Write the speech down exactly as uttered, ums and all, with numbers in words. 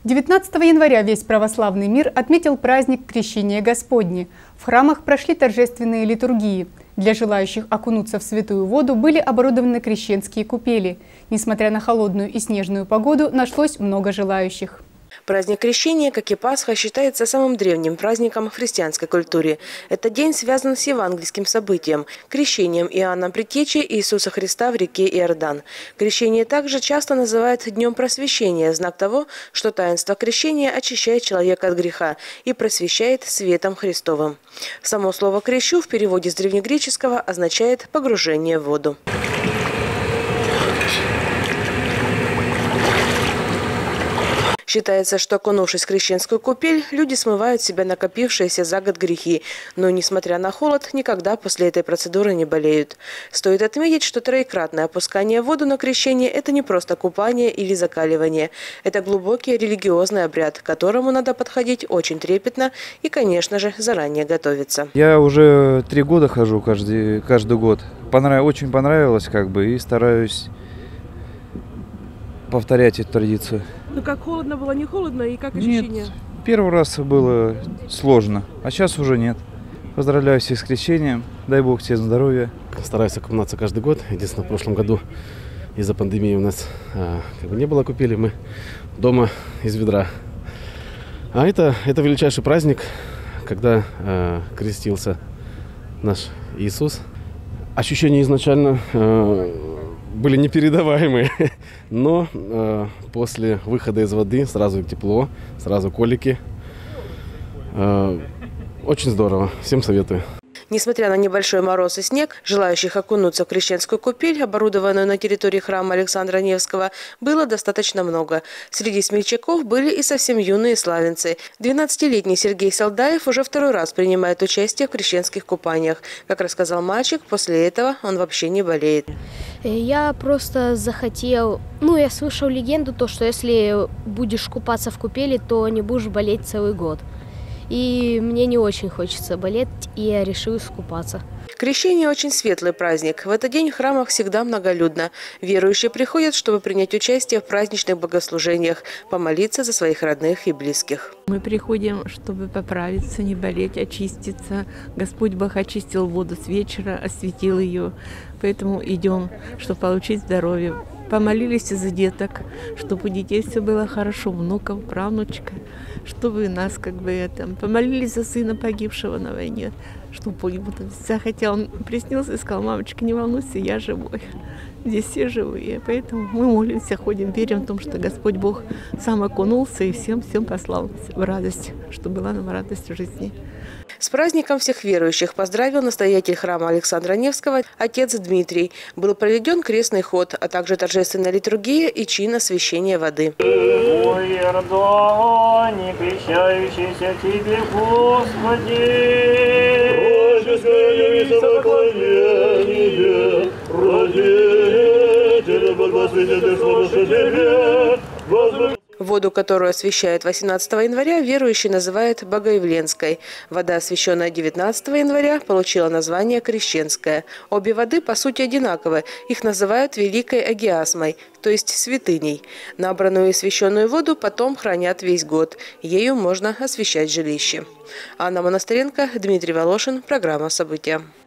девятнадцатого января весь православный мир отметил праздник Крещения Господне. В храмах прошли торжественные литургии. Для желающих окунуться в святую воду были оборудованы крещенские купели. Несмотря на холодную и снежную погоду, нашлось много желающих. Праздник Крещения, как и Пасха, считается самым древним праздником в христианской культуре. Этот день связан с евангельским событием – крещением Иоанна Предтечи Иисуса Христа в реке Иордан. Крещение также часто называют Днем Просвещения, знак того, что таинство крещения очищает человека от греха и просвещает светом Христовым. Само слово «крещу» в переводе с древнегреческого означает «погружение в воду». Считается, что, окунувшись в крещенскую купель, люди смывают с себя накопившиеся за год грехи. Но, несмотря на холод, никогда после этой процедуры не болеют. Стоит отметить, что троекратное опускание в воду на крещение – это не просто купание или закаливание. Это глубокий религиозный обряд, к которому надо подходить очень трепетно и, конечно же, заранее готовиться. Я уже три года хожу каждый, каждый год. Понрав... Очень понравилось, как бы, и стараюсь повторять эту традицию. Ну как, холодно было, не холодно, и как ощущения? Нет, первый раз было сложно, а сейчас уже нет. Поздравляю всех с крещением, дай Бог всем здоровья. Стараюсь окунаться каждый год. Единственное, в прошлом году из-за пандемии у нас а, как бы не было купели, мы дома из ведра. А это, это величайший праздник, когда а, крестился наш Иисус. Ощущения изначально а, были непередаваемые, но э, после выхода из воды сразу тепло, сразу колики. Э, очень здорово, всем советую. Несмотря на небольшой мороз и снег, желающих окунуться в крещенскую купель, оборудованную на территории храма Александра Невского, было достаточно много. Среди смельчаков были и совсем юные славянцы. двенадцатилетний Сергей Салдаев уже второй раз принимает участие в крещенских купаниях. Как рассказал мальчик, после этого он вообще не болеет. Я просто захотел, ну я слышал легенду, то, что если будешь купаться в купели, то не будешь болеть целый год. И мне не очень хочется болеть, и я решил искупаться. Крещение – очень светлый праздник. В этот день в храмах всегда многолюдно. Верующие приходят, чтобы принять участие в праздничных богослужениях, помолиться за своих родных и близких. Мы приходим, чтобы поправиться, не болеть, очиститься. Господь Бог очистил воду с вечера, осветил ее. Поэтому идем, чтобы получить здоровье. Помолились за деток, чтобы у детей все было хорошо, внуков, правнучка, чтобы нас как бы это... Помолились за сына погибшего на войне, чтобы ему захотел, он приснился и сказал: мамочка, не волнуйся, я живой. Здесь все живые, поэтому мы молимся, ходим, верим в том, что Господь Бог сам окунулся и всем-всем послал в радость, чтобы была нам радость в жизни. С праздником всех верующих поздравил настоятель храма Александра Невского отец Дмитрий. Был проведен крестный ход, а также торжественная литургия и чин освящения воды. О Иордане, крещающийся тебе, Господи, Воду, которую освящают восемнадцатого января, верующие называют Богоявленской. Вода, освященная девятнадцатого января, получила название Крещенская. Обе воды, по сути, одинаковы. Их называют Великой Агиасмой, то есть святыней. Набранную и освященную воду потом хранят весь год. Ею можно освящать жилище. Анна Монастыренко, Дмитрий Волошин. Программа «События».